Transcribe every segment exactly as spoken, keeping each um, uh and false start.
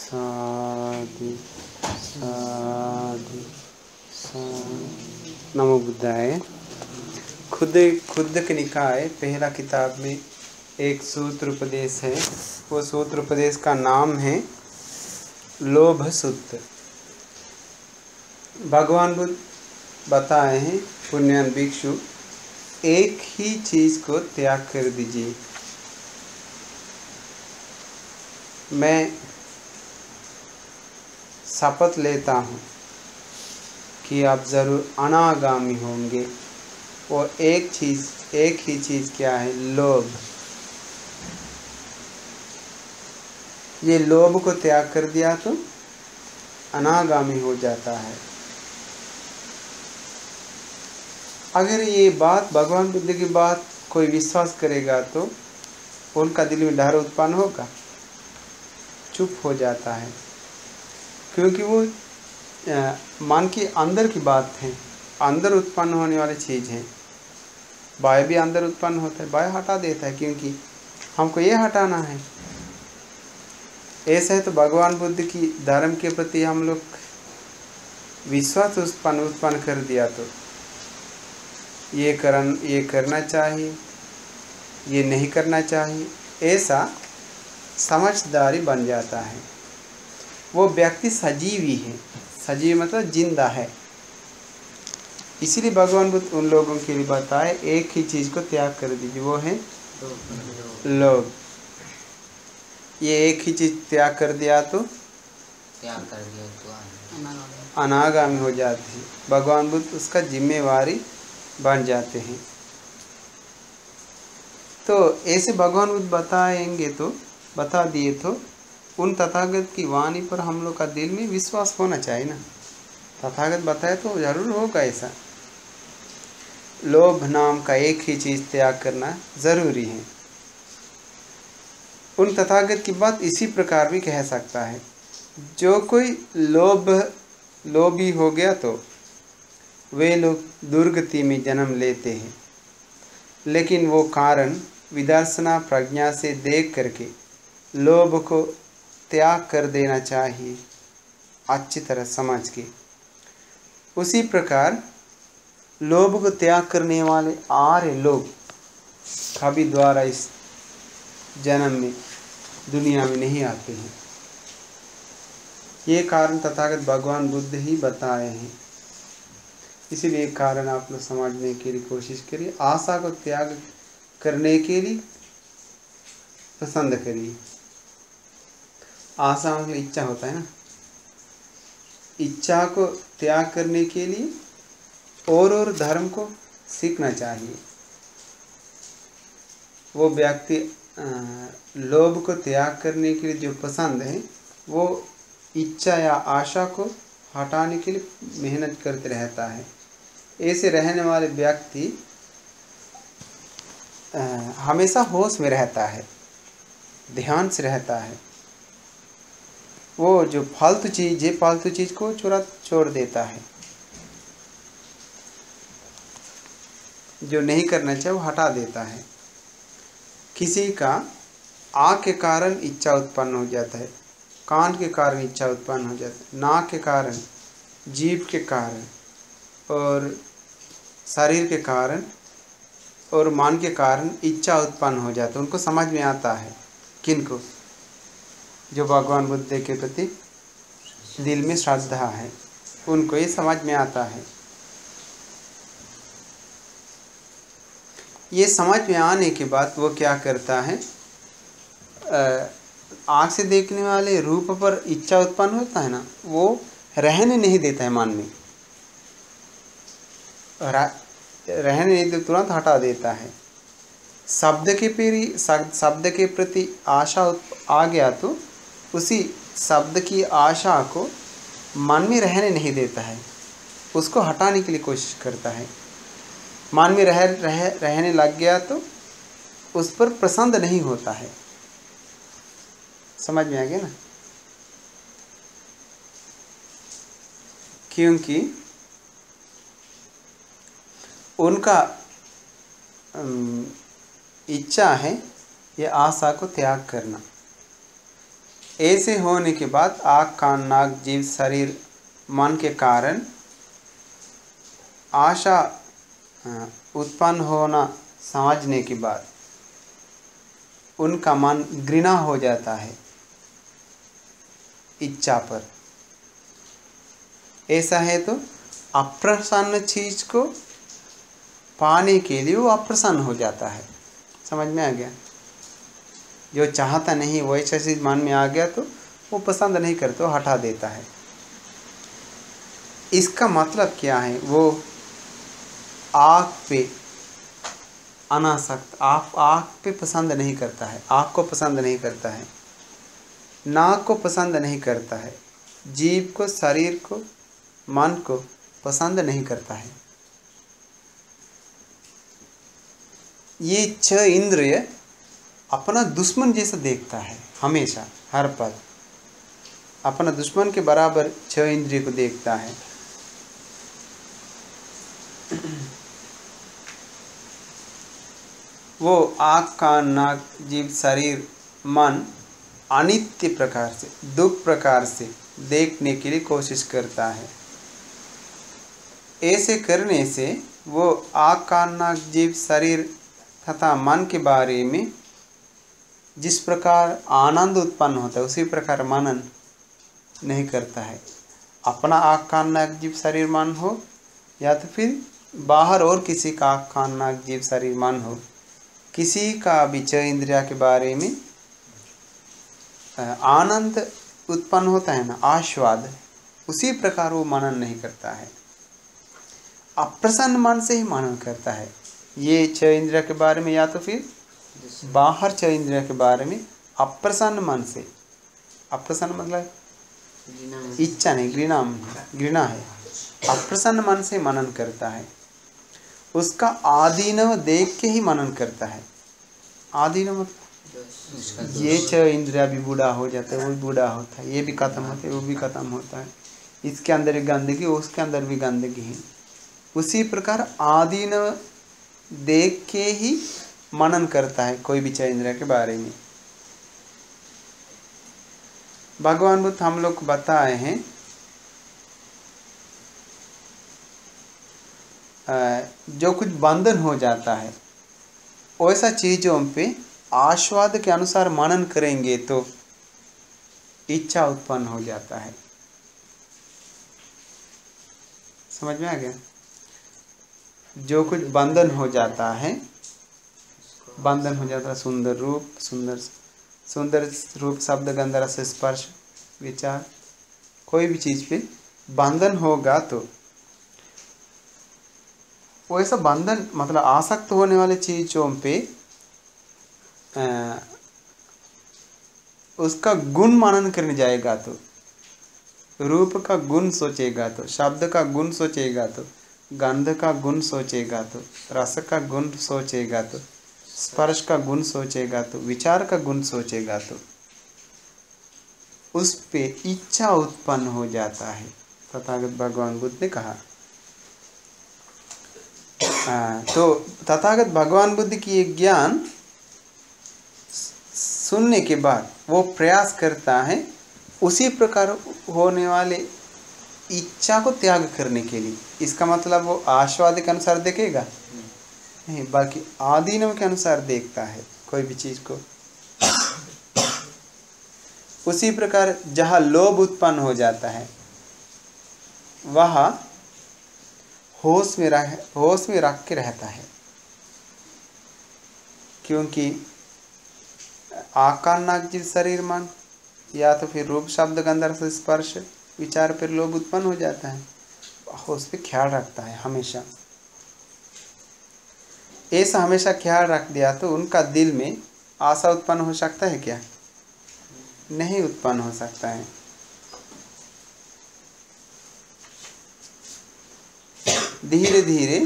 साधु साधु साधु। नमो बुद्धाय। खुद खुद के निकाय पहला किताब में एक सूत्र उपदेश है। वो सूत्र उपदेश का नाम है लोभ सूत्र। भगवान बुद्ध बताए हैं पुण्यवान भिक्षु, एक ही चीज़ को त्याग कर दीजिए। मैं शपथ लेता हूँ कि आप ज़रूर अनागामी होंगे। वो एक चीज़ एक ही चीज़ क्या है? लोभ। ये लोभ को त्याग कर दिया तो अनागामी हो जाता है। अगर ये बात भगवान बुद्ध की बात कोई विश्वास करेगा तो उनका दिल में डर उत्पन्न होगा, चुप हो जाता है, क्योंकि वो मन के अंदर की बात है, अंदर उत्पन्न होने वाली चीज़ है। बाय भी अंदर उत्पन्न होता है, बाय हटा देता है, क्योंकि हमको ये हटाना है। ऐसा है तो भगवान बुद्ध की धर्म के प्रति हम लोग विश्वास उत्पन्न उत्पन्न कर दिया तो ये करन ये करना चाहिए, ये नहीं करना चाहिए, ऐसा समझदारी बन जाता है। वो व्यक्ति सजीवी है। सजीव मतलब जिंदा है। इसीलिए भगवान बुद्ध उन लोगों के लिए बताए एक ही चीज़ को त्याग कर दीजिए, वो है लोभ। ये एक ही चीज़ त्याग कर दिया तो त्याग कर दिया तो अनागामी हो जाती है। भगवान बुद्ध उसका जिम्मेवारी बन जाते हैं। तो ऐसे भगवान बुद्ध बताएंगे तो बता दिए तो उन तथागत की वाणी पर हम लोग का दिल में विश्वास होना चाहिए ना। तथागत बताए तो जरूर होगा ऐसा। लोभ नाम का एक ही चीज़ त्याग करना ज़रूरी है। उन तथागत की बात इसी प्रकार भी कह सकता है, जो कोई लोभ लोभी हो गया तो वे लोग दुर्गति में जन्म लेते हैं, लेकिन वो कारण विदर्शना प्रज्ञा से देख करके लोभ को त्याग कर देना चाहिए, अच्छी तरह समझ के। उसी प्रकार लोभ को त्याग करने वाले आर्य लोग कभी द्वारा इस जन्म में दुनिया में नहीं आते हैं। ये कारण तथागत भगवान बुद्ध ही बताए हैं। इसीलिए कारण आप लोग समझने के लिए कोशिश करिए। आशा को त्याग करने के लिए पसंद करिए। आशा मतलब इच्छा होता है ना। इच्छा को त्याग करने के लिए और और धर्म को सीखना चाहिए। वो व्यक्ति लोभ को त्याग करने के लिए जो पसंद है, वो इच्छा या आशा को हटाने के लिए मेहनत करते रहता है। ऐसे रहने वाले व्यक्ति हमेशा होश में रहता है, ध्यान से रहता है। वो जो फालतू चीज़ है, फालतू चीज़ को चुरा छोड़ देता है। जो नहीं करना चाहिए वो हटा देता है। किसी का आँख के कारण इच्छा उत्पन्न हो जाता है, कान के कारण इच्छा उत्पन्न हो जाता है, नाक के कारण, जीभ के कारण और शरीर के कारण और मन के कारण इच्छा उत्पन्न हो जाता है। उनको समझ में आता है। किनको? जो भगवान बुद्ध के प्रति दिल में श्रद्धा है, उनको ये समझ में आता है। ये समझ में आने के बाद वो क्या करता है? आँख से देखने वाले रूप पर इच्छा उत्पन्न होता है ना, वो रहने नहीं देता है मन में। रहने नहीं देता, तुरंत हटा देता है। शब्द के प्रति शब्द के प्रति आशा आ गया तो उसी शब्द की आशा को मन में रहने नहीं देता है, उसको हटाने के लिए कोशिश करता है। मन में रह, रह रहने लग गया तो उस पर प्रसन्न नहीं होता है। समझ में आ गया ना? क्योंकि उनका इच्छा है ये आशा को त्याग करना। ऐसे होने के बाद आँख कान नाक जीभ शरीर मन के कारण आशा उत्पन्न होना समझने के बाद उनका मन घृणा हो जाता है इच्छा पर। ऐसा है तो अप्रसन्न चीज को पाने के लिए वो अप्रसन्न हो जाता है। समझ में आ गया? जो चाहता नहीं वैसा चीज मन में आ गया तो वो पसंद नहीं करते, वो हटा देता है। इसका मतलब क्या है? वो आँख पे अनासक्त, आप आँख पे पसंद नहीं करता है, आँख को पसंद नहीं करता है, नाक को पसंद नहीं करता है, जीभ को, शरीर को, मन को पसंद नहीं करता है। ये छह इंद्रिय अपना दुश्मन जैसा देखता है, हमेशा हर पल अपना दुश्मन के बराबर छह इंद्रिय को देखता है। वो आँख कान नाक जीभ शरीर मन अनित्य प्रकार से, दुख प्रकार से देखने के लिए कोशिश करता है। ऐसे करने से वो आँख कान नाक जीभ शरीर तथा मन के बारे में जिस प्रकार आनंद उत्पन्न होता है उसी प्रकार मनन नहीं करता है। अपना आँख कान नाक जीभ शरीर मन हो या तो फिर बाहर और किसी का आँख कान नाक जीभ शरीर मन हो, किसी का भी छह इंद्रिया के बारे में आनंद उत्पन्न होता है ना, आस्वाद, उसी प्रकार वो मनन नहीं करता है। अप्रसन्न मन से ही मनन करता है। ये छह इंद्रिया के बारे में या तो फिर बाहर छह इंद्रिया के बारे में अप्रसन्न मन से, अप्रसन्न मतलब इच्छा नहीं, घृणा घृणा है, अप्रसन्न मन से मनन करता है। उसका आदीनव देख के ही मनन करता है। आदीनव मतलब ये छह इंद्रिया भी बूढ़ा हो जाता है, वो भी बूढ़ा होता है, ये भी खत्म होता है, वो भी खत्म होता है, इसके अंदर एक गंदगी, उसके अंदर भी गंदगी है। उसी प्रकार आदीनव देख के ही मनन करता है कोई भी छह इंद्रिया के बारे में। भगवान बुद्ध हम लोग को बताए हैं जो कुछ बंधन हो जाता है वैसा चीज़ों पे आस्वाद के अनुसार मनन करेंगे तो इच्छा उत्पन्न हो जाता है। समझ में आ गया? जो कुछ बंधन हो जाता है, बंधन हो जाता है, सुंदर रूप, सुंदर सुंदर रूप, शब्द गंध रस स्पर्श विचार, कोई भी चीज़ पे बंधन होगा तो वैसा बंधन मतलब आसक्त होने वाले चीज़ों पे आ, उसका गुण मनन करने जाएगा तो, रूप का गुण सोचेगा तो, शब्द का गुण सोचेगा तो, गंध का गुण सोचेगा तो, रस का गुण सोचेगा तो, स्पर्श का गुण सोचेगा तो, विचार का गुण सोचेगा तो उस पे इच्छा उत्पन्न हो जाता है। तथागत भगवान बुद्ध ने कहा। आ, तो तथागत भगवान बुद्ध की एक ज्ञान सुनने के बाद वो प्रयास करता है उसी प्रकार होने वाले इच्छा को त्याग करने के लिए। इसका मतलब वो आस्वाद के अनुसार देखेगा नहीं, बल्कि आदीनव के अनुसार देखता है कोई भी चीज़ को। उसी प्रकार जहाँ लोभ उत्पन्न हो जाता है वह होश में रह होश में रख के रहता है, क्योंकि आकान नाक जीव शरीर मन या तो फिर रूप शब्द गंध रस स्पर्श विचार पर लोभ उत्पन्न हो जाता है, होश पे ख्याल रखता है हमेशा। ऐसा हमेशा ख्याल रख दिया तो उनका दिल में आशा उत्पन्न हो सकता है क्या? नहीं उत्पन्न हो सकता है। धीरे धीरे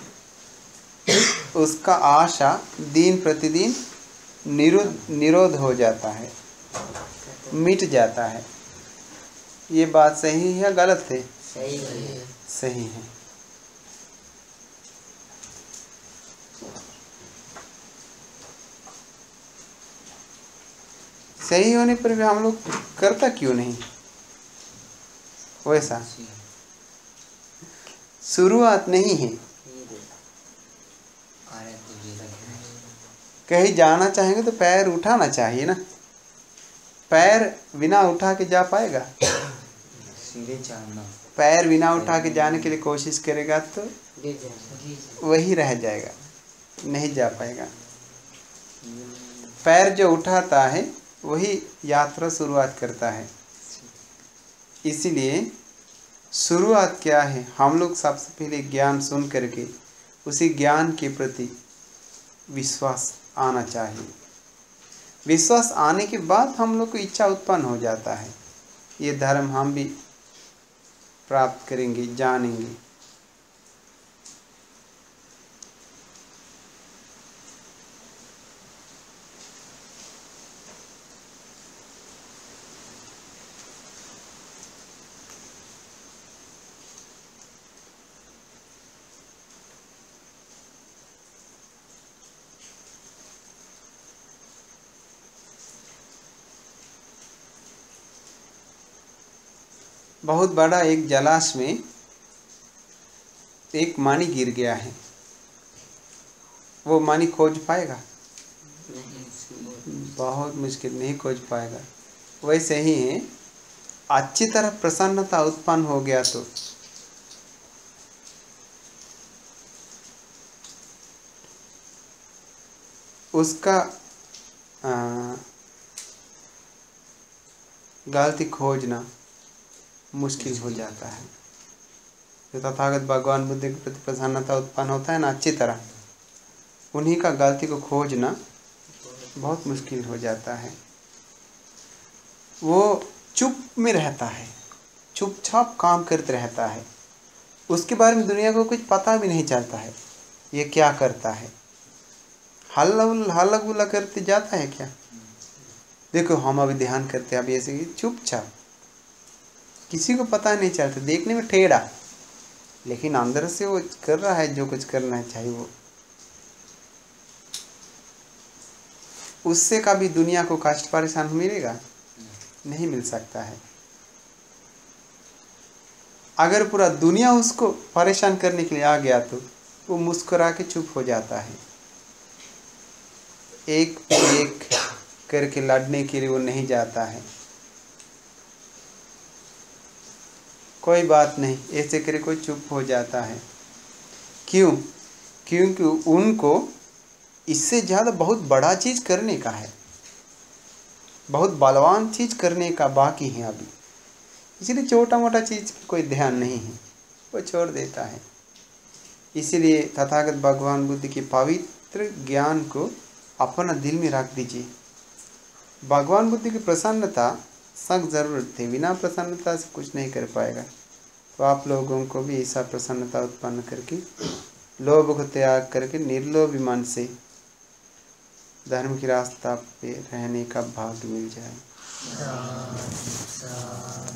उसका आशा दिन प्रतिदिन निरोध निरोध हो जाता है, मिट जाता है। ये बात सही है या गलत है? सही है। सही है। सही होने पर भी हम लोग करता क्यों नहीं वैसा? शुरुआत नहीं है। कहीं जाना चाहेंगे तो पैर उठाना चाहिए ना। पैर बिना उठा के जा पाएगा? सीधे चढ़ना। पैर बिना उठा के जाने के लिए कोशिश करेगा तो वही रह जाएगा, नहीं जा पाएगा। पैर जो उठाता है वही यात्रा शुरुआत करता है। इसीलिए शुरुआत क्या है? हम लोग सबसे पहले ज्ञान सुन करके उसी ज्ञान के प्रति विश्वास आना चाहिए। विश्वास आने के बाद हम लोग को इच्छा उत्पन्न हो जाता है, ये धर्म हम भी प्राप्त करेंगे, जानेंगे। बहुत बड़ा एक जलाशय में एक मानी गिर गया है, वो मानी खोज पाएगा? बहुत मुश्किल, नहीं खोज पाएगा। वैसे ही है, अच्छी तरह प्रसन्नता उत्पन्न हो गया तो उसका गलती खोजना मुश्किल हो जाता है। जो तथागत भगवान बुद्ध के प्रति प्रसन्नता उत्पन्न होता है ना अच्छी तरह, उन्हीं का गलती को खोजना बहुत मुश्किल हो जाता है। वो चुप में रहता है, चुपचाप काम करते रहता है, उसके बारे में दुनिया को कुछ पता भी नहीं चलता है ये क्या करता है। हल्ला हल्ला गुल्ला करते जाता है क्या? देखो हम अभी ध्यान करते हैं, अभी ऐसे चुपचाप, किसी को पता नहीं चलता, देखने में टेढ़ा, लेकिन अंदर से वो कर रहा है जो कुछ करना चाहिए। वो उससे कभी दुनिया को कष्ट परेशान मिलेगा? नहीं मिल सकता है। अगर पूरा दुनिया उसको परेशान करने के लिए आ गया तो वो मुस्कुरा के चुप हो जाता है। एक एक करके लड़ने के लिए वो नहीं जाता है। कोई बात नहीं, ऐसे करे कोई चुप हो जाता है। क्यों? क्योंकि उनको इससे ज़्यादा बहुत बड़ा चीज़ करने का है, बहुत बलवान चीज़ करने का बाकी है अभी, इसलिए छोटा मोटा चीज़ कोई ध्यान नहीं है, वो छोड़ देता है। इसीलिए तथागत भगवान बुद्ध की पवित्र ज्ञान को अपना दिल में रख दीजिए। भगवान बुद्ध की प्रसन्नता सख्त ज़रूरत है, बिना प्रसन्नता से कुछ नहीं कर पाएगा। तो आप लोगों को भी ऐसा प्रसन्नता उत्पन्न करके लोभ को त्याग करके निर्लोभी मन से धर्म की रास्ता पे रहने का भाग्य मिल जाए।